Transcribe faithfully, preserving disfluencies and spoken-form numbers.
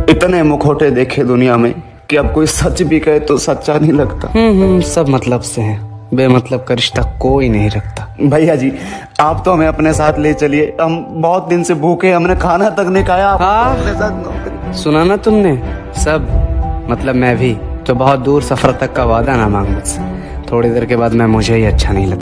इतने मुखौटे देखे दुनिया में कि अब कोई सच भी कहे तो सच्चा नहीं लगता। हम्म हम्म सब मतलब से हैं, बेमतलब का रिश्ता कोई नहीं रखता। भैया जी आप तो हमें अपने साथ ले चलिए, हम बहुत दिन से भूखे, हमने खाना तक नहीं खाया। आप हाँ। अपने साथ नौकरी। सुना ना तुमने, सब मतलब मैं भी। तो बहुत दूर सफर तक का वादा ना मांग मुझसे, थोड़ी देर के बाद मैं मुझे ही अच्छा नहीं लगता।